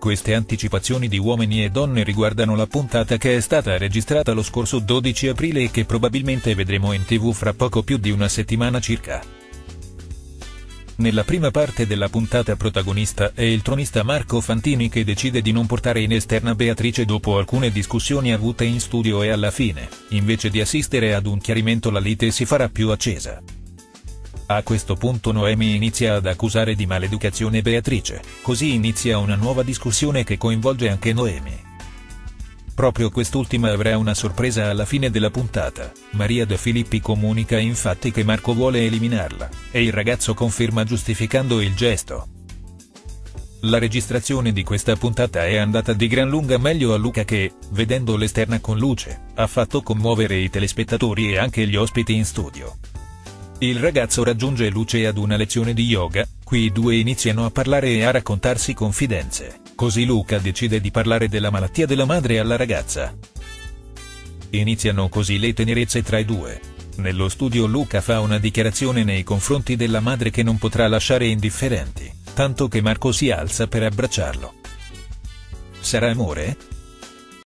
Queste anticipazioni di uomini e donne riguardano la puntata che è stata registrata lo scorso 12 aprile e che probabilmente vedremo in TV fra poco più di una settimana circa. Nella prima parte della puntata protagonista è il tronista Marco Fantini che decide di non portare in esterna Beatrice dopo alcune discussioni avute in studio e alla fine, invece di assistere ad un chiarimento, la lite si farà più accesa. A questo punto Noemi inizia ad accusare di maleducazione Beatrice, così inizia una nuova discussione che coinvolge anche Noemi. Proprio quest'ultima avrà una sorpresa alla fine della puntata. Maria De Filippi comunica infatti che Marco vuole eliminarla, e il ragazzo conferma giustificando il gesto. La registrazione di questa puntata è andata di gran lunga meglio a Luca che, vedendo l'esterna con Luce, ha fatto commuovere i telespettatori e anche gli ospiti in studio. Il ragazzo raggiunge Luce ad una lezione di yoga, qui i due iniziano a parlare e a raccontarsi confidenze, così Luca decide di parlare della malattia della madre alla ragazza. Iniziano così le tenerezze tra i due. Nello studio Luca fa una dichiarazione nei confronti della madre che non potrà lasciare indifferenti, tanto che Marco si alza per abbracciarlo. Sarà amore?